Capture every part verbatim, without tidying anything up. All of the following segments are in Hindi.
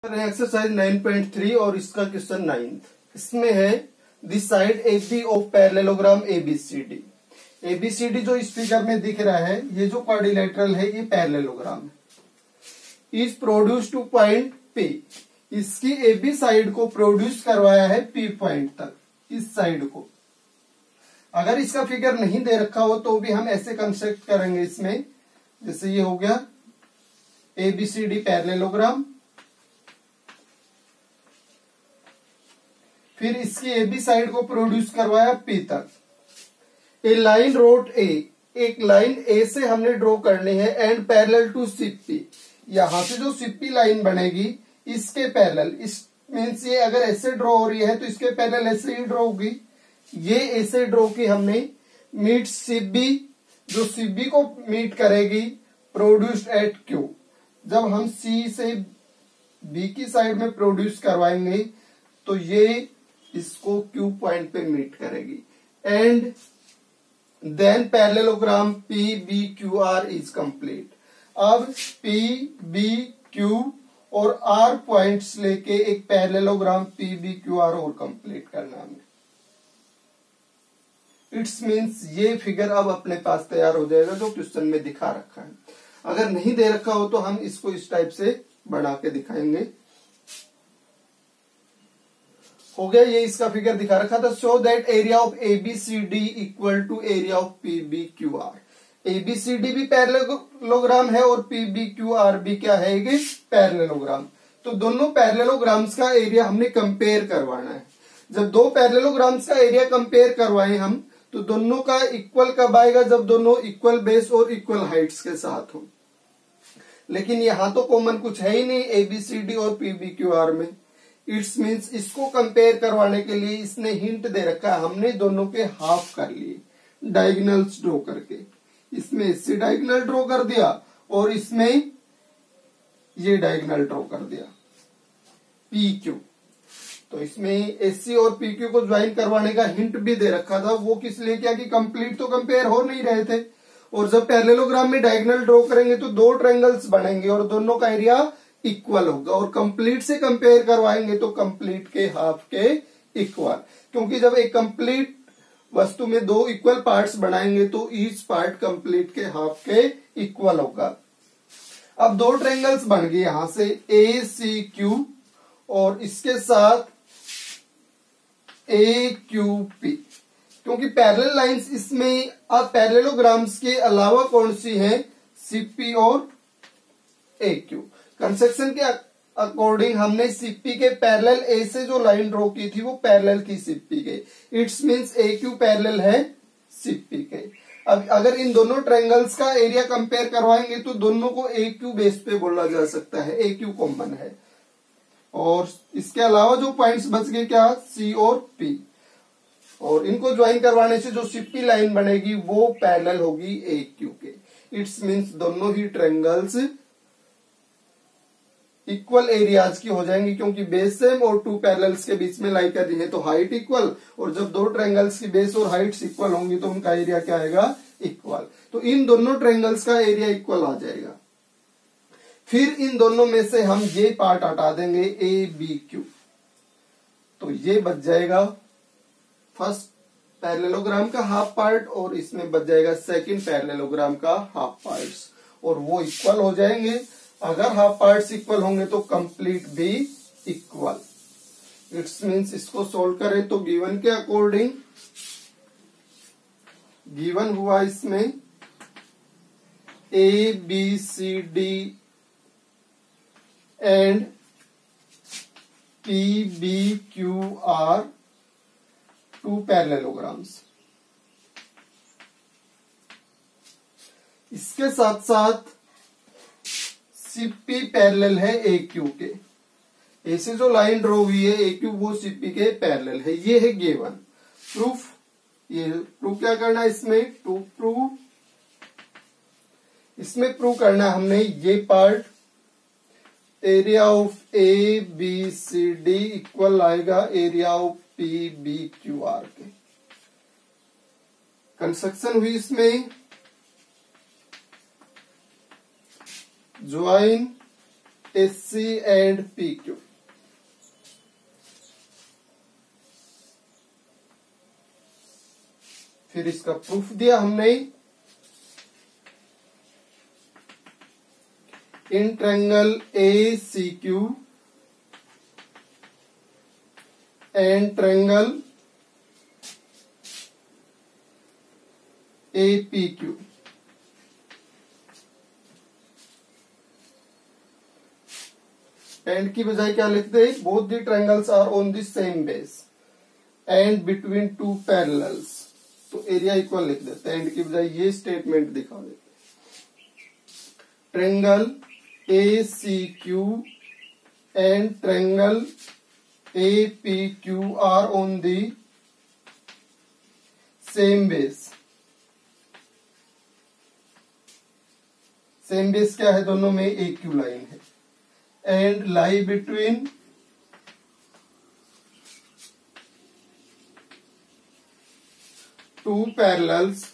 एक्सरसाइज नाइन पॉइंट थ्री और इसका क्वेश्चन नाइन्थ। इसमें है this side A B of parallelogram ABCD. ABCD जो इस फिगर में दिख रहा है, ये जो क्वाड्रिलेटरल है, ये पैरेललोग्राम है। Is produce to point P. इसकी एबी साइड को प्रोड्यूस करवाया है पी पॉइंट तक, इस साइड को। अगर इसका फिगर नहीं दे रखा हो तो भी हम ऐसे कंस्ट्रक्ट करेंगे इसमें, जैसे ये हो गया एबीसीडी पैरेललोग्राम। फिर इसकी एबी साइड को प्रोड्यूस करवाया पी तक। ए लाइन रोट ए, एक लाइन ए से हमने ड्रॉ करनी है एंड पैरेलल टू सीपी। यहां से जो सीपी लाइन बनेगी इसके पैरेलल, इस मीन्स ये अगर ऐसे ड्रॉ हो रही है तो इसके पैरेलल ऐसे ही ड्रॉ होगी। ये ऐसे ड्रॉ की हमने मीट सीबी, जो सीबी को मीट करेगी प्रोड्यूस्ड एट क्यू। जब हम सी से बी की साइड में प्रोड्यूस करवाएंगे तो ये इसको क्यू पॉइंट पे मीट करेगी। And then parallelogram P B Q R is complete. अब पी बी क्यू और आर पॉइंट्स लेके एक parallelogram P B Q R और कंप्लीट करना हमें। इट्स मीन्स ये फिगर अब अपने पास तैयार हो जाएगा जो क्वेश्चन में दिखा रखा है। अगर नहीं दे रखा हो तो हम इसको इस टाइप से बना के दिखाएंगे। हो गया, ये इसका फिगर दिखा रखा था। Show that area of ABCD equal to area of PBQ R. ABCD भी पैरेललोग्राम है और पीबीक्यू आर भी क्या है, ये पैरेललोग्राम। तो दोनों पैरेललोग्राम्स का एरिया हमने कंपेयर करवाना है। जब दो पैरेललोग्राम्स का एरिया कंपेयर करवाएं हम, तो दोनों का इक्वल कब आएगा, जब दोनों इक्वल बेस और इक्वल हाइट्स के साथ हो। लेकिन यहां तो कॉमन कुछ है ही नहीं एबीसीडी और पीबीक्यू आर में। इट्स मीन्स इसको कंपेयर करवाने के लिए इसने हिंट दे रखा है, हमने दोनों के हाफ कर लिए डायगोनल्स ड्रॉ करके। इसमें इससे डायगोनल ड्रॉ कर दिया और इसमें ये डायगोनल ड्रॉ कर दिया पी क्यू। तो इसमें एससी और पीक्यू को ज्वाइन करवाने का हिंट भी दे रखा था। वो किस लिए किया कि कंप्लीट तो कंपेयर हो नहीं रहे थे, और जब पैरेललोग्राम में डायगोनल ड्रॉ करेंगे तो दो ट्रायंगल्स बनेंगे और दोनों का एरिया इक्वल होगा। और कंप्लीट से कंपेयर करवाएंगे तो कंप्लीट के हाफ के इक्वल, क्योंकि जब एक कंप्लीट वस्तु में दो इक्वल पार्ट्स बनाएंगे तो ईच पार्ट कंप्लीट के हाफ के इक्वल होगा। अब दो ट्रायंगल्स बन गए यहां से ए सी क्यू और इसके साथ ए क्यू पी। क्योंकि पैरेलल लाइंस इसमें अब पैरेललोग्राम्स के अलावा कौन सी हैं, सीपी और ए क्यू। कंस्ट्रक्शन के अकॉर्डिंग हमने सीपी के पैरेलल ए से जो लाइन ड्रॉ की थी वो पैरेलल थी सीपी के। It's means A Q parallel है सीपी के। अब अगर इन दोनों ट्रायंगल्स का एरिया कंपेयर करवाएंगे तो दोनों को ए क्यू बेस पे बोला जा सकता है, ए क्यू कॉमन है। और इसके अलावा जो पॉइंट्स बच गए क्या, सी और पी, और इनको ज्वाइन करवाने से जो सीपी लाइन बनेगी वो पैरेलल होगी ए क्यू के। इट्स मींस दोनों ही ट्रायंगल्स इक्वल एरियाज की हो जाएंगी, क्योंकि बेस सेम और टू पैरेलल्स के बीच में लाई कर रही है तो हाइट इक्वल। और जब दो ट्रायंगल्स की बेस और हाइट्स इक्वल होंगी तो उनका एरिया क्या आएगा, इक्वल। तो इन दोनों ट्रायंगल्स का एरिया इक्वल आ जाएगा। फिर इन दोनों में से हम ये पार्ट हटा देंगे ए बी क्यू, तो ये बच जाएगा फर्स्ट पैरेललोग्राम का हाफ पार्ट और इसमें बच जाएगा सेकंड पैरेललोग्राम का हाफ पार्ट्स, और वो इक्वल हो जाएंगे। अगर हाफ पार्ट्स इक्वल होंगे तो कंप्लीट भी इक्वल। इट्स मीन्स इसको सोल्व करें तो गिवन के अकॉर्डिंग गिवन हुआ इसमें A B C D and P B Q R two parallelograms. इसके साथ साथ सीपी पैरेलल है ए क्यू के। ऐसे जो लाइन ड्रॉ हुई है ए क्यू वो सीपी के पैरेलल है। ये है गिवन प्रूफ। ये प्रूफ क्या करना है इसमें, टू प्रूव इसमें प्रूव करना है हमने ये part area of A B C D equal आएगा area of P B Q R के। कंस्ट्रक्शन हुई इसमें join S C and P Q. फिर इसका प्रूफ दिया हमने, in triangle A C Q and triangle A P Q and की बजाय क्या लिखते हैं, both the triangles are on the same base and between two parallels, तो एरिया इक्वल लिख देते हैं। एंड की बजाय ये स्टेटमेंट दिखा देते हैं, triangle A C Q and triangle A P Q are on the same base. Same base क्या है, दोनों में ए क्यू लाइन है, and lie between two parallels.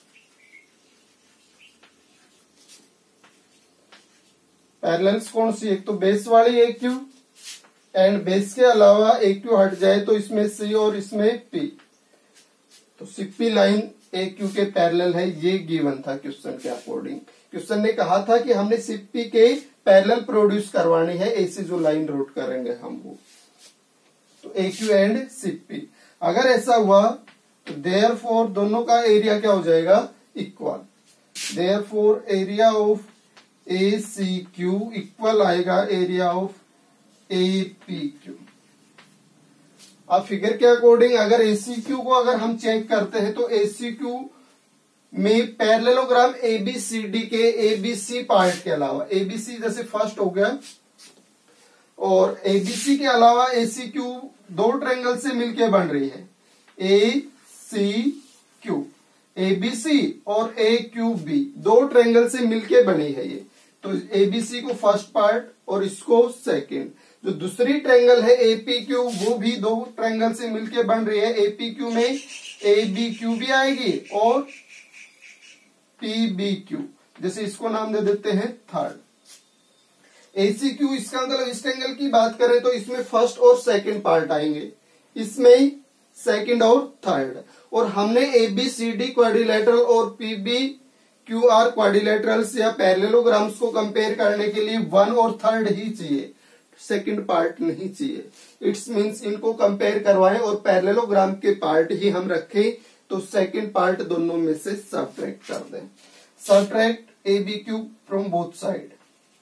Parallels कौन सी, एक तो बेस वाली ए क्यू, एंड बेस के अलावा ए क्यू हट जाए तो इसमें सी और इसमें पी, तो सीपी लाइन ए क्यू के पैरेलल है, ये गिवन था क्वेश्चन के अकॉर्डिंग। क्वेश्चन ने कहा था कि हमने सीपी के पैरेलल प्रोड्यूस करवानी है, ऐसी जो लाइन रूट करेंगे हम वो, तो ए क्यू एंड सीपी। अगर ऐसा हुआ तो देयरफॉर दोनों का एरिया क्या हो जाएगा, equal. Therefore area of A C Q equal आएगा area of A P Q. अब फिगर के अकॉर्डिंग अगर ए सी क्यू को अगर हम चेक करते हैं तो ए सी क्यू में parallelogram A B C D के ए बी सी पार्ट के अलावा, ए बी सी जैसे फर्स्ट हो गया, और ए बी सी के अलावा ए सी क्यू दो ट्रायंगल से मिलके बन रही है, A C Q, A B C और ए क्यू बी दो ट्रायंगल से मिलके बनी है ये, तो ए बी सी को फर्स्ट पार्ट और इसको सेकेंड। जो दूसरी ट्रायंगल है ए पी क्यू, वो भी दो ट्रायंगल से मिलके बन रही है, ए पी क्यू में ए बी क्यू भी आएगी और पी बी क्यू, जैसे इसको नाम दे देते हैं थर्ड। ए सी क्यू, इसका मतलब इस ट्रायंगल की बात करें तो इसमें फर्स्ट और सेकंड पार्ट आएंगे, इसमें सेकंड और थर्ड, और हमने A B C D quadrilateral और P B Q R quadrilaterals या पैरेललोग्राम्स को कंपेयर करने के लिए वन और थर्ड ही चाहिए, सेकंड पार्ट नहीं चाहिए। इट्स मीन्स इनको कंपेयर करवाएं और पैरेललोग्राम के पार्ट ही हम रखें, तो सेकंड पार्ट दोनों में से सबट्रैक्ट कर दें। Subtract A B Q from both side,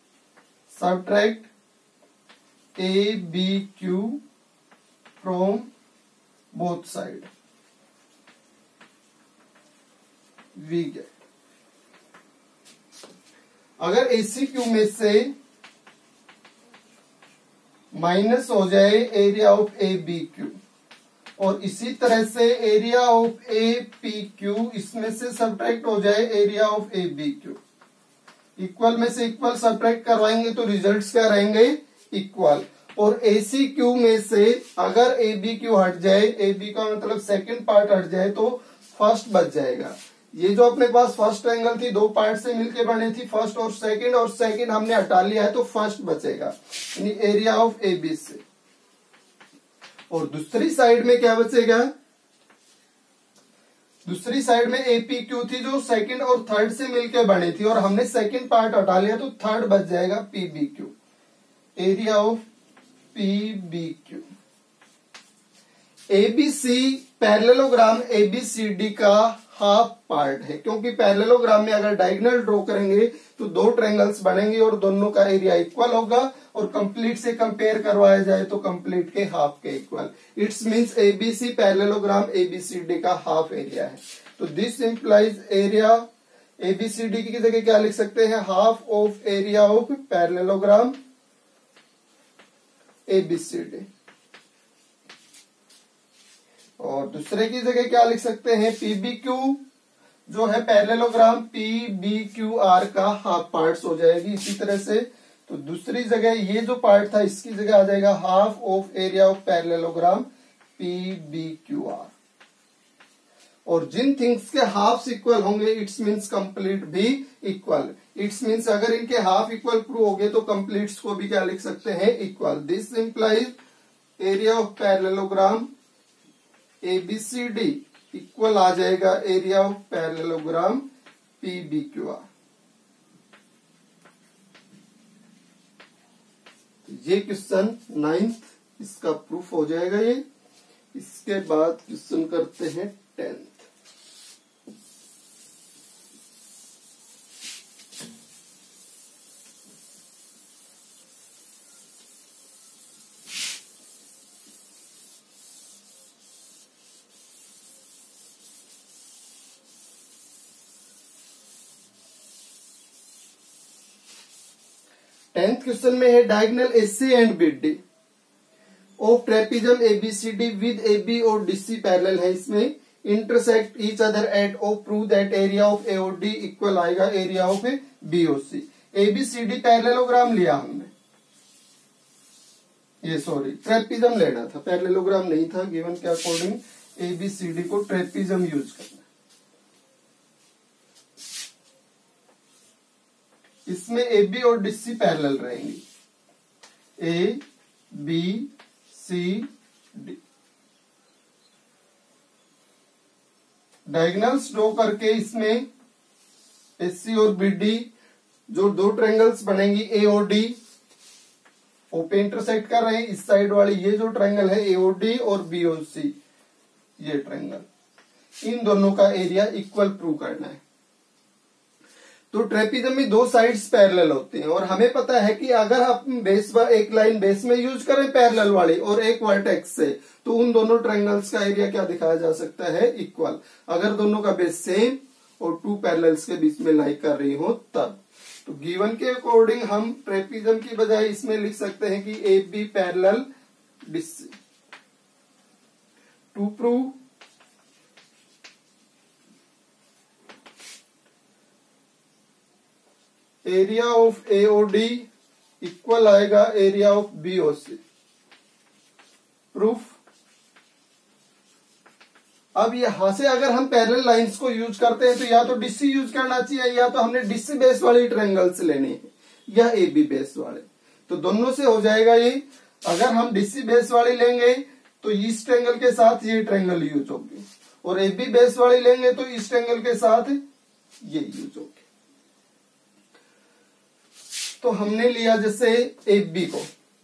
subtract A B Q from both side, we get. अगर ए सी क्यू में से माइनस हो जाए area of A B Q, और इसी तरह से area of A P Q, इसमें से सबट्रैक्ट हो जाए area of A B Q, equal में से इक्वल सबट्रैक्ट करवाएंगे तो रिजल्ट्स क्या रहेंगे, इक्वल। और ए सी क्यू में से अगर ए बी क्यू हट जाए, ए बी का मतलब सेकंड पार्ट हट जाए तो फर्स्ट बच जाएगा। ये जो अपने पास फर्स्ट ट्रायंगल थी, दो पार्ट से मिलके बनी थी, फर्स्ट और सेकंड, और सेकंड हमने हटा लिया है तो फर्स्ट बचेगा, यानी एरिया ऑफ ए बी से। और दूसरी साइड में क्या बचेगा, दूसरी साइड में ए पी क्यू थी जो सेकंड और थर्ड से मिलके बनी थी, और हमने सेकंड पार्ट हटा लिया तो थर्ड बच जाएगा P B Q, area of P B Q. ABC parallelogram ABCD का हाफ पार्ट है, क्योंकि पैरेललोग्राम में अगर डायगोनल ड्रॉ करेंगे तो दो ट्रायंगल्स बनेंगे और दोनों का एरिया इक्वल होगा, और कंप्लीट से कंपेयर करवाया जाए तो कंप्लीट के हाफ के equal. It's means ABC parallelogram ABCD का हाफ एरिया है। तो दिस इंप्लाइज एरिया एबीसीडी की जगह क्या लिख सकते हैं, half of area of parallelogram ABCD. और दूसरे की जगह क्या लिख सकते हैं, पीबीक्यू जो है पैरेललोग्राम पीबीक्यूआर का हाफ पार्ट्स हो जाएगी इसी तरह से। तो दूसरी जगह ये जो पार्ट था इसकी जगह आ जाएगा half of area of parallelogram PBQR. और जिन थिंग्स के हाफ इक्वल होंगे इट्स मीन्स कंप्लीट भी इक्वल। इट्स मीन्स अगर इनके हाफ इक्वल प्रूव हो गए तो कंप्लीट्स को भी क्या लिख सकते हैं, equal. This implies area of parallelogram ABCD equal आ जाएगा area of parallelogram P B Q R. ये क्वेश्चन नाइन्थ इसका प्रूफ हो जाएगा ये। इसके बाद क्वेश्चन करते हैं टेंथ। टेंथ क्वेश्चन में है diagonal AC and BD of trapezium ABCD with AB और डीसी पैरेलल है, इसमें intersect each other at O prove that area of AOD equal आएगा area of BOC. ABCD parallelogram लिया हमने, ये सॉरी ट्रेपिजम लेना था, पैरेललोग्राम नहीं था गिवन के अकॉर्डिंग एबीसीडी को ट्रेपिजम यूज करना। इसमें ए बी और डीसी पैरेलल रहेंगी, A B C D. Diagonals draw करके इसमें एस सी और बी डी जो दो ट्रायंगल्स बनेंगी ए और डी ओ पे इंटरसेक्ट कर रहे हैं। इस साइड वाली ये जो ट्रायंगल है ए ओ डी और बी ओ सी ये ट्रायंगल, इन दोनों का एरिया इक्वल प्रूव करना है। तो ट्रेपिजम में दो साइड्स पैरेलल होते हैं और हमें पता है कि अगर हम बेस पर एक लाइन बेस में यूज करें पैरेलल वाली और एक वर्टेक्स से, तो उन दोनों ट्रायंगल्स का एरिया क्या दिखाया जा सकता है, इक्वल। अगर दोनों का बेस सेम और टू पैरेलल्स के बीच में लाई कर रही हो तब। तो गिवन के अकॉर्डिंग हम ट्रेपिजम की बजाय इसमें लिख सकते हैं कि A B parallel DC. To prove area of AOD equal आएगा एरिया ऑफ बीओसी। प्रूफ। अब यहां से अगर हम पैरेलल लाइंस को यूज करते हैं तो या तो डीसी यूज करना चाहिए या तो हमने डीसी बेस वाली ट्रायंगल्स लेने हैं या ए बी बेस वाले। तो दोनों से हो जाएगा ये। अगर हम डीसी बेस वाली लेंगे तो इस ट्रायंगल के साथ ये ट्रायंगल यूज होगी और ए बी बेस वाली लेंगे तो इस ट्रायंगल के साथ ये यूज होगी। तो हमने लिया जैसे ए बी को,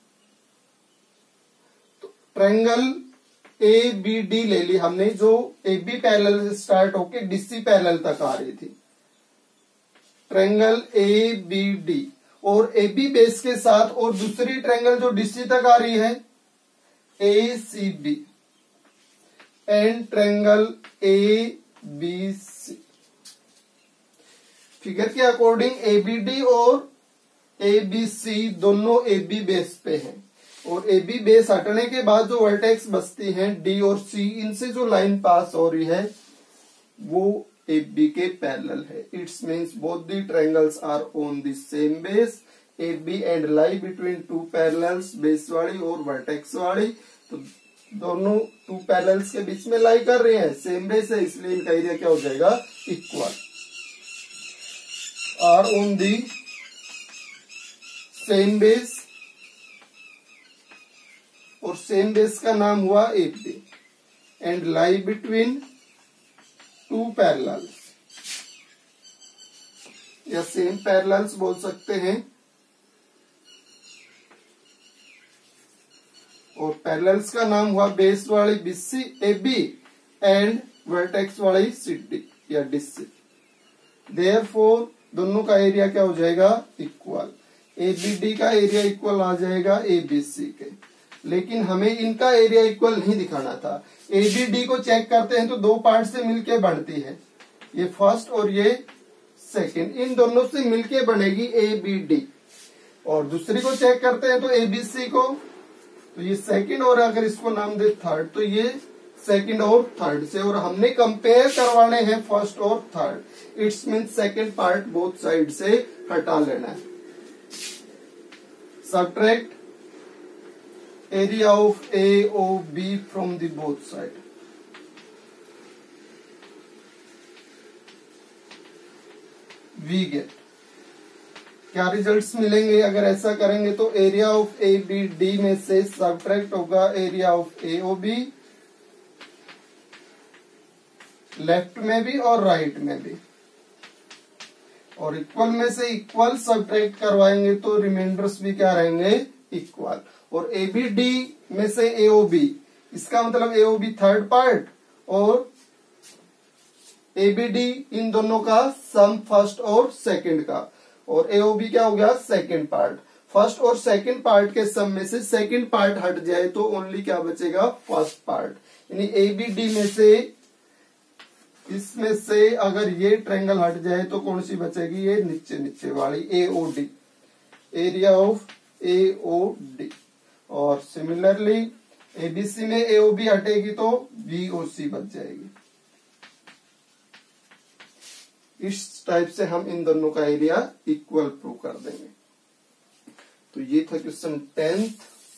तो ट्रायंगल ए बी डी ले ली हमने, जो ए बी पैरेलल से स्टार्ट होके डीसी पैरेलल तक आ रही थी। ट्रायंगल ए बी डी और ए बी बेस के साथ और दूसरी ट्रायंगल जो डीसी तक आ रही है A C B and triangle A B C. Figure के अकॉर्डिंग ए बी डी और ए बी सी दोनों ए बी बेस पे हैं और ए बी बेस हटने के बाद जो वर्टेक्स बचती हैं डी और सी, इनसे जो लाइन पास हो रही है वो ए बी के पैरेलल है। It's means both the triangles are on the same base A B and lie between two parallels, base वाली और वर्टेक्स वाली। तो दोनों टू पैरेलल्स के बीच में लाई कर रहे हैं, सेम बेस है, इसलिए इनका एरिया क्या हो जाएगा, equal. Are on the same base और सेम बेस का नाम हुआ A B and lie between two parallels या सेम पैरेलल्स बोल सकते हैं। और पैरेलल्स का नाम हुआ बेस वाली B C A B and vertex वाली सी डी या डी सी। देयरफॉर दोनों का एरिया क्या हो जाएगा, इक्वल। ए बी डी का एरिया इक्वल आ जाएगा ए बी सी के, लेकिन हमें इनका एरिया इक्वल नहीं दिखाना था। ए बी डी को चेक करते हैं तो दो पार्ट से मिलके बनती है, ये फर्स्ट और ये सेकंड, इन दोनों से मिलके बनेगी ए बी डी। और दूसरी को चेक करते हैं तो ए बी सी को, तो ये सेकंड और अगर इसको नाम दे थर्ड तो ये सेकंड और थर्ड से, और हमने कंपेयर करवाने हैं फर्स्ट और third. It's mean second part both side से हटा लेना है। Subtract area of A O B from the both side. We get क्या रिजल्ट्स मिलेंगे अगर ऐसा करेंगे तो area of A B D में से सब्ट्रैक्ट होगा area of A O B left में भी और राइट में भी, और इक्वल में से इक्वल सब्ट्रैक्ट करवाएंगे तो रिमाइंडर्स भी क्या रहेंगे, इक्वल। और ए बी डी में से ए ओ बी, इसका मतलब A O B third part और ए बी डी इन दोनों का सम फर्स्ट और सेकंड का, और ए ओ बी क्या हो गया, सेकंड पार्ट। फर्स्ट और सेकंड पार्ट के सम में से सेकंड पार्ट हट जाए तो ओनली क्या बचेगा, फर्स्ट पार्ट। यानी ए बी डी में से, इसमें से अगर ये ट्रायंगल हट जाए तो कौन सी बचेगी, ये नीचे नीचे वाली A O D, area of A O D. और सिमिलरली एबीसी में ए ओ बी हटेगी तो बी ओ सी बच जाएगी। इस टाइप से हम इन दोनों का एरिया इक्वल प्रूव कर देंगे। तो ये था क्वेश्चन टेंथ।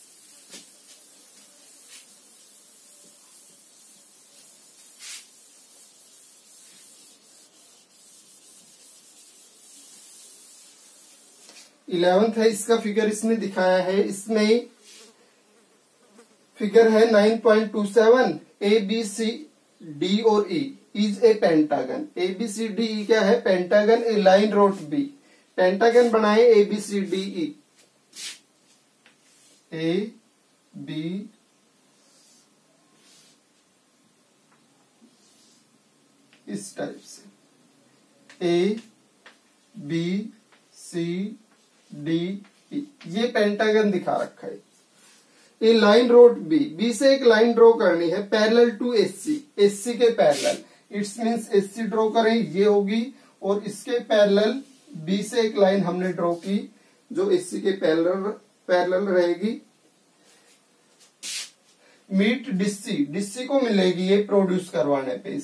इलेवेंथ है, इसका फिगर इसमें दिखाया है। इसमें फिगर है nine point two seven, A B C D और E is a pentagon. A B C D E क्या है, पेंटागन। ए लाइन रोट बी, पेंटागन बनाए A B C D E, A B इस टाइप से ए बी सी डी ई, ये पेंटागन दिखा रखा है। ए लाइन रोट बी, बी से एक लाइन ड्रॉ करनी है पैरेलल टू एससी, एससी के parallel. It's means AC draw करें, ये होगी, और इसके पैरेलल बी से एक लाइन हमने ड्रॉ की जो एससी के पैरेलल पैरेलल रहेगी। मीट डिस्सी, डिस्सी को मिलेगी ये प्रोड्यूस करवाने पे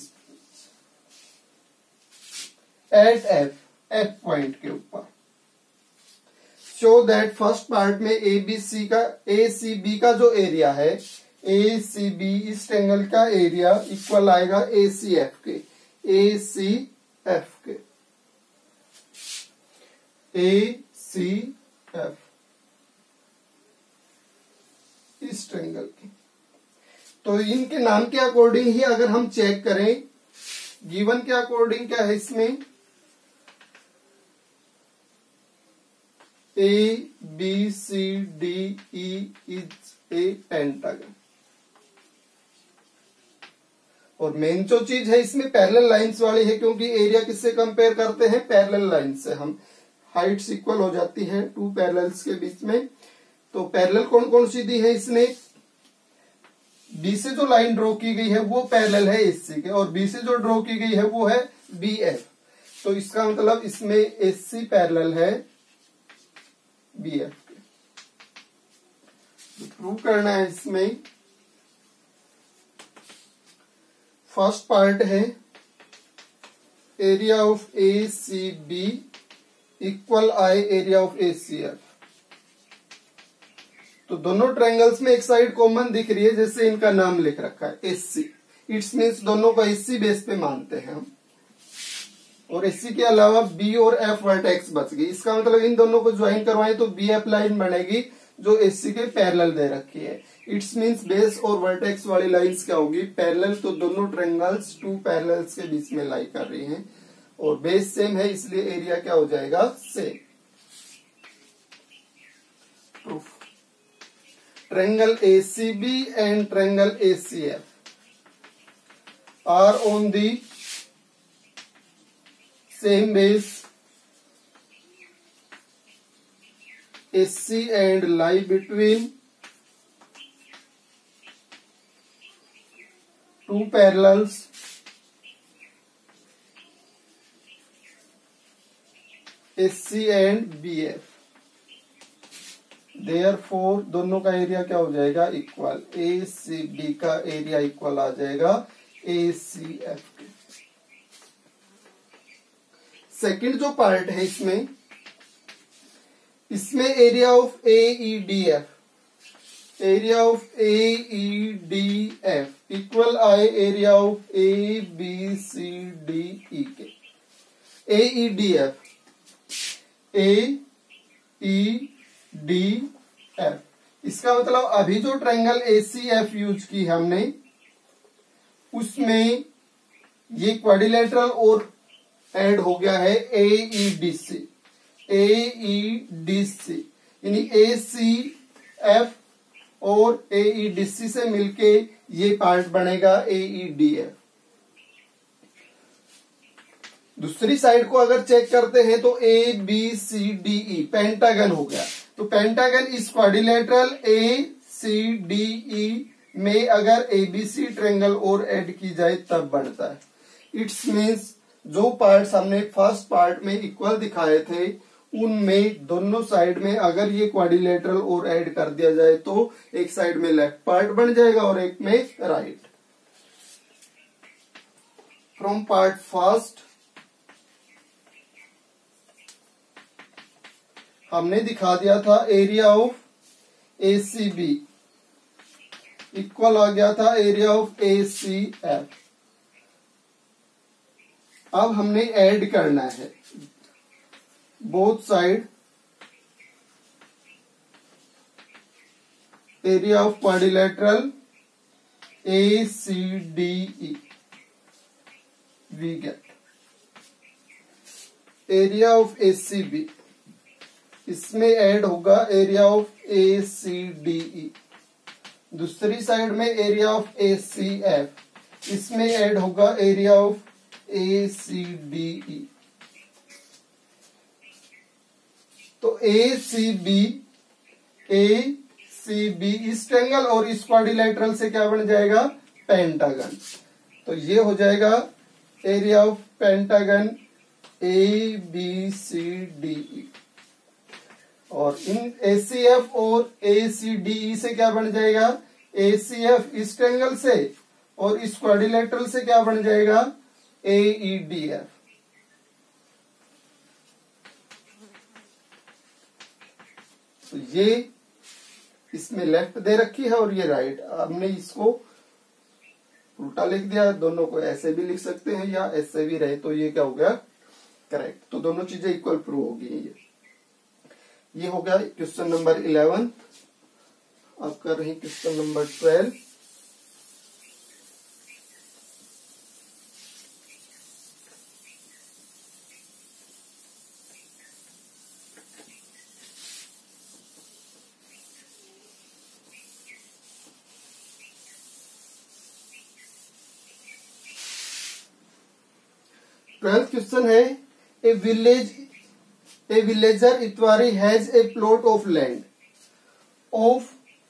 एट एफ, एफ पॉइंट के ऊपर। शो दैट फर्स्ट पार्ट में ए बी सी का, ए सी बी का जो एरिया है, ए सी बी इस ट्रायंगल का एरिया इक्वल आएगा ए सी एफ के, ए सी एफ के, ए सी एफ इस ट्रायंगल की। तो इनके नाम के अकॉर्डिंग ही अगर हम चेक करें, गिवन के अकॉर्डिंग क्या है इसमें, A B C D E is a pentagon. और मेन जो चीज है इसमें पैरेलल लाइंस वाली है, क्योंकि एरिया किससे कंपेयर करते हैं, पैरेलल लाइन से। हम हाइट्स इक्वल हो जाती है टू पैरेलल्स के बीच में। तो पैरेलल कौन कौन सी दी है इसने, बी से जो लाइन ड्रॉ की गई है वो पैरेलल है एससी के, और बी से जो ड्रॉ की गई है वो है बी एफ। तो इसका मतलब इसमें एससी पैरेलल है बी एफ के। तो प्रूव करना है इसमें, फर्स्ट पार्ट है area of A C B equal I area of A C F. तो दोनों ट्रायंगल्स में एक साइड कॉमन दिख रही है, जैसे इनका नाम लिख रखा है एससी। इट्स मीन्स दोनों को एससी बेस पे मानते हैं हम, और एससी के अलावा बी और एफ वर्टेक्स बच गई। इसका मतलब इन दोनों को ज्वाइन करवाएं तो बी एफ लाइन बनेगी जो एससी के पैरेलल दे रखी है। इट्स मीन्स बेस और वर्टेक्स वाली लाइंस क्या होगी, पैरेलल। तो दोनों ट्रायंगल्स टू पैरेलल्स के बीच में लाई कर रही हैं, और बेस सेम है इसलिए एरिया क्या हो जाएगा, same. Proof, triangle A C B and triangle A C F are on the same base S C and lie between two parallels S C and B F। Therefore दोनों का एरिया क्या हो जाएगा, इक्वल। ए सी बी का एरिया इक्वल आ जाएगा ए सी एफ के। सेकंड जो पार्ट है इसमें, इसमें area of A E D F, area of A E D F equal आए area of A B C D E के। A E D F, A E D F, इसका मतलब अभी जो triangle A C F use की हमने, उसमें ये क्वाड्रिलेटरल और ऐड हो गया है ए ई डी सी, ए ई डी सी यानी ए सी एफ और ए ई डी सी से मिलके ये पार्ट बनेगा ए ई डी एफ। दूसरी साइड को अगर चेक करते हैं तो A B C D E pentagon हो गया। तो पेंटागन इस quadrilateral A C D E में अगर ए बी सी ट्रायंगल और ऐड की जाए तब बनता है। इट्स मीन्स जो पार्ट्स हमने फर्स्ट पार्ट में इक्वल दिखाए थे उनमें दोनों साइड में अगर ये क्वाड्रिलेटरल और ऐड कर दिया जाए तो एक साइड में लेफ्ट पार्ट बन जाएगा और एक में राइट। फ्रॉम पार्ट फर्स्ट हमने दिखा दिया था area of A C B equal आ गया था area of A C F. अब हमने ऐड करना है both side area of quadrilateral A C D E we get area of A C B, इसमें ऐड होगा area of A C D E. दूसरी साइड में area of A C F, इसमें ऐड होगा area of A C D E. तो A C B A C B इस ट्रायंगल और इस क्वाड्रिलेटरल से क्या बन जाएगा पेंटागन। तो ये हो जाएगा area of pentagon A B C D E. और इन ए सी एफ और ए सी डी ई से क्या बन जाएगा ए सी एफ इस ट्रायंगल से और इस क्वाड्रिलेटरल से क्या बन जाएगा ए ई डी एफ। तो ये इसमें लेफ्ट दे रखी है और ये राइट। हमने इसको उल्टा लिख दिया, दोनों को ऐसे भी लिख सकते हैं या ऐसे भी रहे तो ये क्या हो गया करेक्ट। तो दोनों चीजें इक्वल प्रूव होगी। ये ये हो गया क्वेश्चन नंबर इलेवन। अब कर रहे हैं question number twelve. Twelfth question है a village a villager Itwari has a plot of land of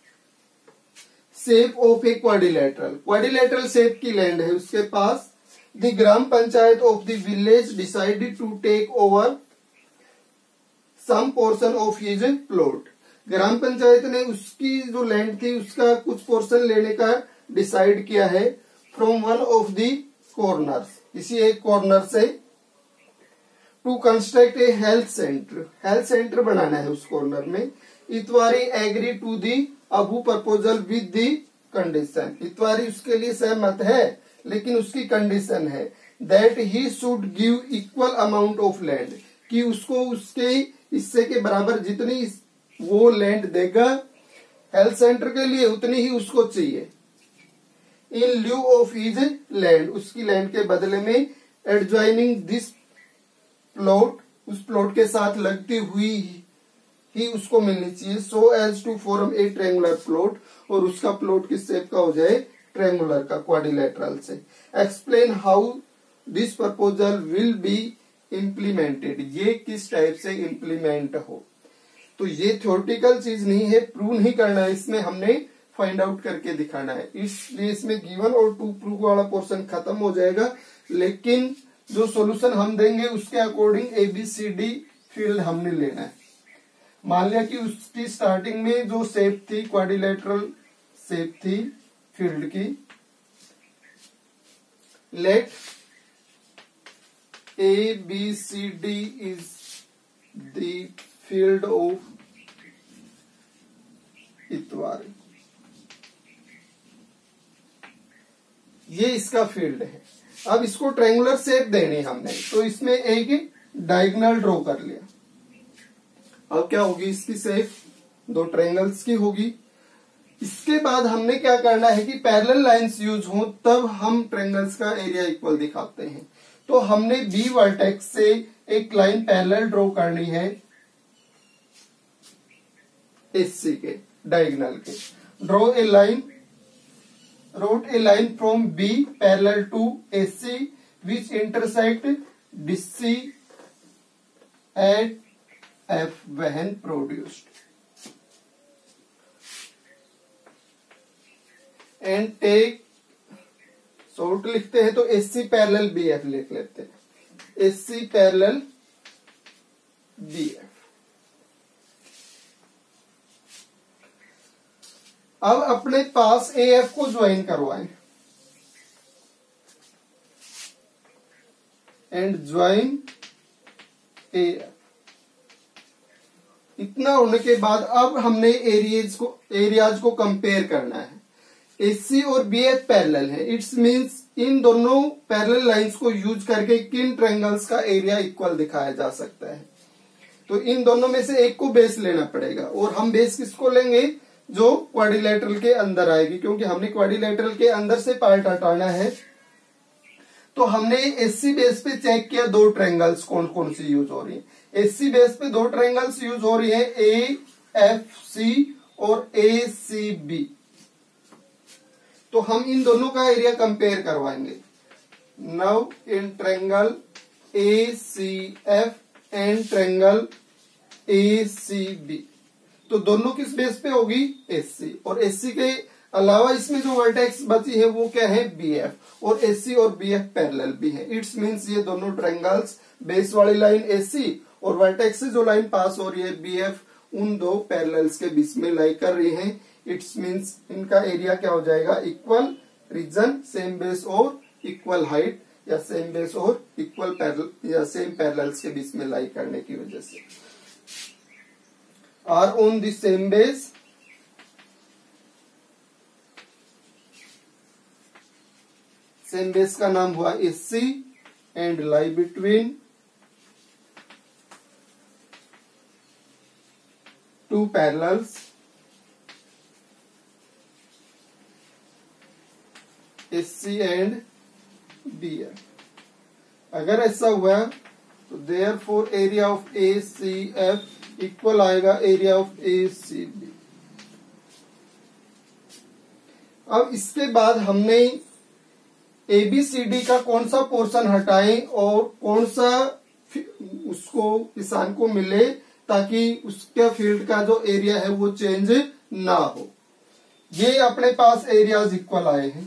shape of a quadrilateral. Quadrilateral shape की लैंड है उसके पास। The gram panchayat of the village decided to take over some portion of his plot. Gram panchayat ने उसकी जो लैंड थी उसका कुछ पोर्शन लेने का डिसाइड किया है from one of the corners, इसी एक कॉर्नर से। To construct a health centre, health centre बनाना है उस कॉर्नर में। Itwari agree to the above proposal with the condition. Itwari उसके लिए सहमत है लेकिन उसकी कंडीशन है that he should give equal amount of land, कि उसको उसके हिस्से के बराबर जितनी वो लैंड देगा हेल्थ सेंटर के लिए उतनी ही उसको चाहिए। In lieu of his land, उसकी लैंड के बदले में एडजॉइनिंग दिस प्लॉट, उस प्लॉट के साथ लगती हुई ही उसको मिलनी चाहिए। So as to form a triangular plot, और उसका प्लॉट किस शेप का हो जाए ट्रायंगुलर का क्वाड्रिलेटरल से। Explain how this proposal will be implemented, ये किस टाइप से इम्प्लीमेंट हो। तो ये थ्योरेटिकल चीज नहीं है, प्रूव नहीं करना है, इसमें हमने फाइंड आउट करके दिखाना है। इसलिए इसमें गिवन और टू प्रूव वाला पोर्शन खत्म हो जाएगा, लेकिन जो सॉल्यूशन हम देंगे उसके according A B C D field हमने लेना है। मान लिया कि उसकी स्टार्टिंग में जो शेप थी क्वाड्रिलेटरल शेप थी फील्ड की। Let A B C D is the field of Itwari, ये इसका फील्ड है। अब इसको ट्रायंगुलर शेप देनी हमने, तो इसमें एक डायगोनल ड्रॉ कर लिया। अब क्या होगी इसकी शेप, दो ट्रायंगल्स की होगी। इसके बाद हमने क्या करना है कि पैरेलल लाइंस यूज हो तब हम ट्रायंगल्स का एरिया इक्वल दिखाते हैं। तो हमने बी वर्टेक्स से एक लाइन पैरेलल ड्रॉ करनी है एससी के डायगोनल के। Draw a line wrote a line from B parallel to A C which intersect D C at F when produced and take short लिखते हैं तो A C parallel B F लिख लेते हैं। A C parallel B F। अब अपने पास ए एफ को ज्वाइन करवाएं एंड ज्वाइन ए एफ। इतना होने के बाद अब हमने एरियाज को एरियाज को कंपेयर करना है। एसी और बी एफ पैरेलल है, इट्स मींस इन दोनों पैरेलल लाइंस को यूज करके किन ट्रायंगल्स का एरिया इक्वल दिखाया जा सकता है। तो इन दोनों में से एक को बेस लेना पड़ेगा और हम बेस किसको लेंगे, जो क्वाड्रिलेटरल के अंदर आएगी, क्योंकि हमने क्वाड्रिलेटरल के अंदर से पार्ट हटाना है। तो हमने एससी बेस पे चेक किया दो ट्रायंगल्स कौन कौन सी यूज हो रही है। एससी बेस पे दो ट्रायंगल्स यूज हो रही है, ए एफ सी और ए सी बी। तो हम इन दोनों का एरिया कंपेयर करवाएंगे। Now in triangle A C F and triangle A C B, तो दोनों किस बेस पे होगी, एससी। और एससी के अलावा इसमें जो वर्टेक्स बची है वो क्या है, बीएफ, और एससी और बीएफ पैरेलल भी है। इट्स मींस ये दोनों ट्रायंगल्स बेस वाली लाइन एससी और वर्टेक्स से जो लाइन पास हो रही है बीएफ, उन दो पैरेलल्स के बीच में लाई कर रही है। इट्स मींस इनका एरिया क्या हो जाएगा, इक्वल रीजन, सेम बेस और इक्वल हाइट, या सेम बेस और इक्वल पैरेलल या सेम पैरेलल्स के बीच में लाई करने की वजह से are on the same base same base का नाम हुआ S C and lie between two parallels S C and B F. अगर ऐसा हुआ तो therefore area of A C F equal आएगा area of A C B. अब इसके बाद हमने ए बी सी डी का कौन सा पोर्शन हटाएं और कौन सा उसको किसान को मिले ताकि उसके फील्ड का जो एरिया है वो चेंज ना हो। ये अपने पास एरियाज इक्वल आए हैं।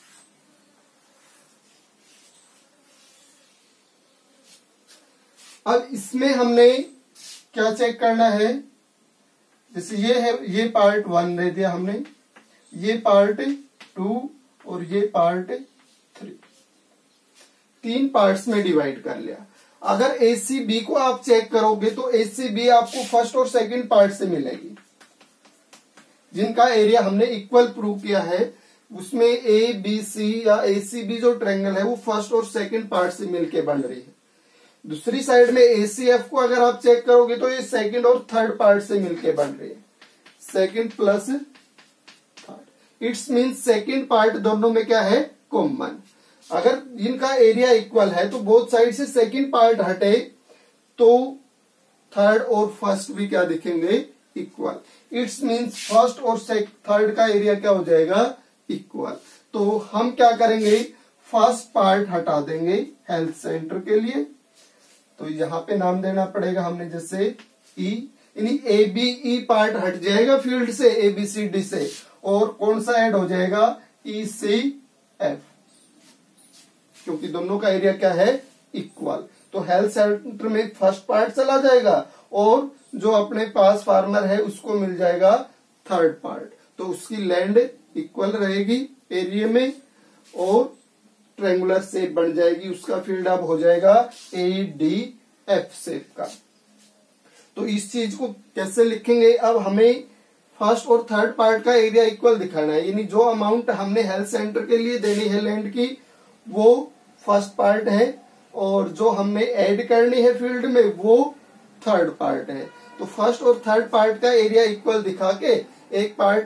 अब इसमें हमने क्या चेक करना है, जैसे ये है, ये पार्ट वन दे दिया हमने, ये पार्ट टू और ये पार्ट थ्री, तीन पार्ट्स में डिवाइड कर लिया। अगर ए सी बी को आप चेक करोगे तो ए सी बी आपको फर्स्ट और सेकंड पार्ट से मिलेगी, जिनका एरिया हमने इक्वल प्रूव किया है। उसमें ए बी सी या ए सी बी जो ट्रायंगल है वो फर्स्ट और सेकंड पार्ट से मिलके बन रही है। दूसरी साइड में ए सी एफ को अगर आप चेक करोगे तो ये सेकंड और थर्ड पार्ट से मिलके बन रही है, second plus third. Its means second part दोनों में क्या है, कॉमन। अगर इनका एरिया इक्वल है तो बोथ साइड से सेकंड पार्ट हटे तो थर्ड और फर्स्ट भी क्या दिखेंगे, इक्वल। इट्स मींस फर्स्ट और थर्ड का एरिया क्या हो जाएगा, इक्वल। तो हम क्या करेंगे, फर्स्ट पार्ट हटा देंगे हेल्थ सेंटर के लिए, तो यहां पे नाम देना पड़ेगा हमने जैसे ई, यानी ए बी ई पार्ट हट जाएगा फील्ड से, ए बी सी डी से, और कौन सा ऐड हो जाएगा, ई सी एफ, क्योंकि दोनों का एरिया क्या है, इक्वल। तो हेल्थ सेंटर में फर्स्ट पार्ट चला जाएगा और जो अपने पास फार्मर है उसको मिल जाएगा थर्ड पार्ट। तो उसकी लैंड इक्वल रहेगी एरिया में और ट्रायंगुलर शेप बन जाएगी, उसका फील्ड अब हो जाएगा ए डी एफ शेप का। तो इस चीज को कैसे लिखेंगे, अब हमें फर्स्ट और थर्ड पार्ट का एरिया इक्वल दिखाना है, यानी जो अमाउंट हमने हेल्थ सेंटर के लिए देनी है लैंड की वो फर्स्ट पार्ट है और जो हमने ऐड करनी है फील्ड में वो थर्ड पार्ट है। तो फर्स्ट और थर्ड पार्ट का एरिया इक्वल दिखा के एक पार्ट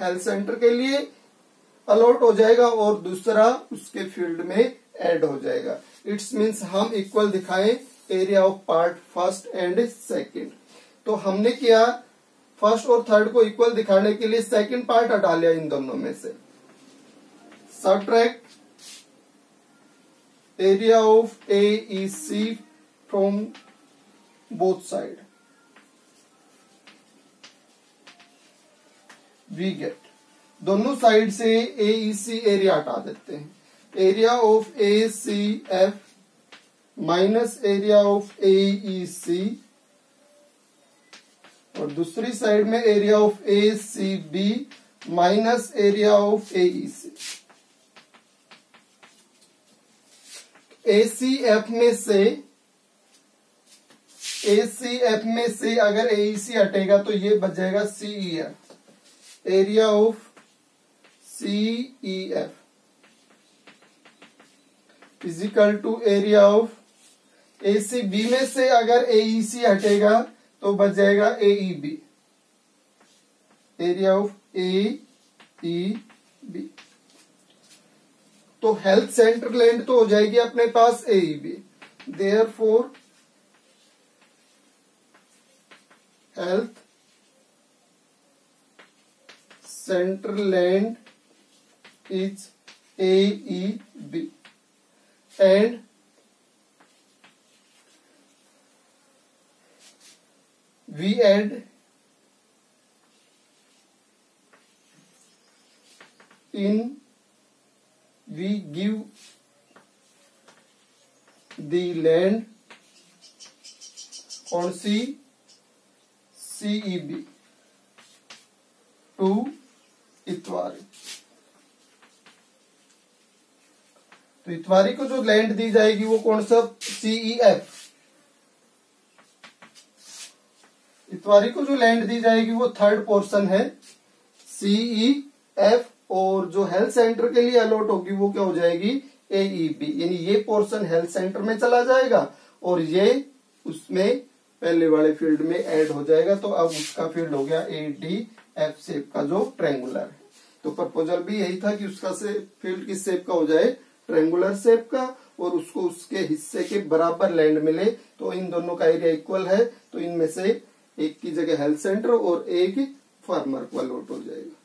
हेल्थ सेंटर के लिए अलॉट हो जाएगा और दूसरा उसके फील्ड में ऐड हो जाएगा। इट्स मीन्स हम इक्वल दिखाएं area of part first and second. तो हमने किया फर्स्ट और थर्ड को इक्वल दिखाने के लिए सेकंड पार्ट हटा लिया इन दोनों में से। Subtract area of A E C from both side, we get, दोनों साइड से ए ई सी एरिया हटा देते हैं। Area of A C F minus area of A E C, और दूसरी साइड में area of A C B minus area of A E C. A C F में से ए सी एफ में से अगर ए ई सी हटेगा तो ये बच जाएगा C E F, area of C E F physical to area of A C B में से अगर ए ई सी हटेगा तो बच जाएगा A E B, area of A E B. तो हेल्थ सेंटर लैंड तो हो जाएगी अपने पास A E B, therefore health centre land is A E B and we add in we give the land on C C E B to Itwari. तो इतवारी को जो लैंड दी जाएगी वो कौन सा, सी ई एफ। इतवारी को जो लैंड दी जाएगी वो थर्ड पोर्शन है सी ई एफ, और जो हेल्थ सेंटर के लिए अलॉट होगी वो क्या हो जाएगी, ए ई बी। यानी ये पोर्शन हेल्थ सेंटर में चला जाएगा और ये उसमें पहले वाले फील्ड में ऐड हो जाएगा। तो अब उसका फील्ड हो गया ए डी एफ शेप का जो ट्रायंगुलर है। तो प्रपोजल भी यही था कि उसका से फील्ड किस शेप का हो जाए, ट्रायंगुलर शेप का, और उसको उसके हिस्से के बराबर लैंड मिले। तो इन दोनों का एरिया इक्वल है, तो इनमें से एक की जगह हेल्थ सेंटर और एक फार्मर को अलॉट हो जाएगा।